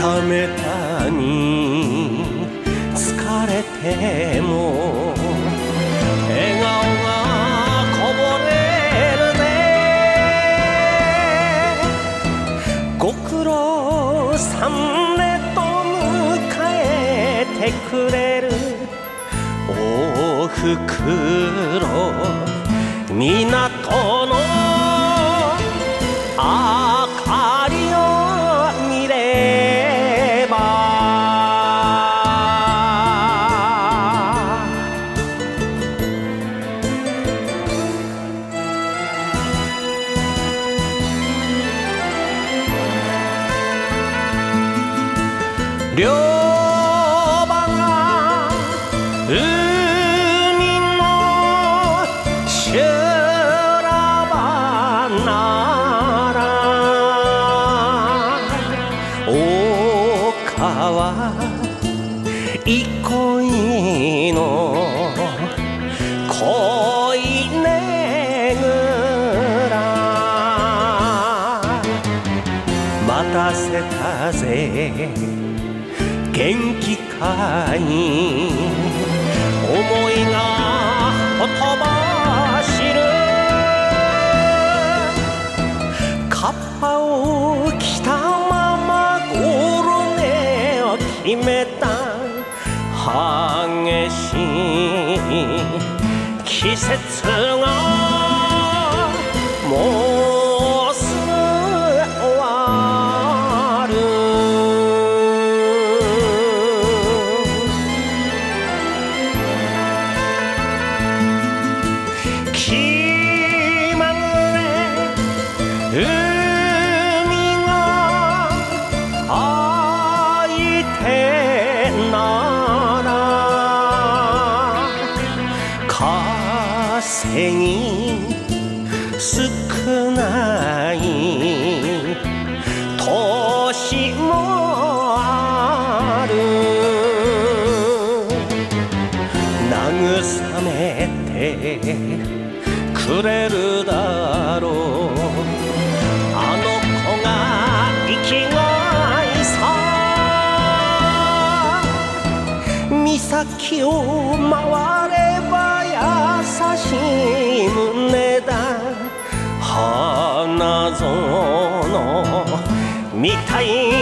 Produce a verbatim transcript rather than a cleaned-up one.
ためたに疲れても笑顔がこぼれるぜ。ご苦労さんねと迎えてくれるおふくろ、港の明かりを見れば両場が海の修羅場なら大川憩いの恋ねぐら待たせたぜ元気かい思いがほとばしる。カッパを着たままゴロ寝を決めた激しい季節がもうすぐ終わる。気まぐれ海が開いてなら稼ぎ少ない年もある。慰めてくれるだろうあの子が生きがいさ。岬を回れば優しい胸だ花園みたい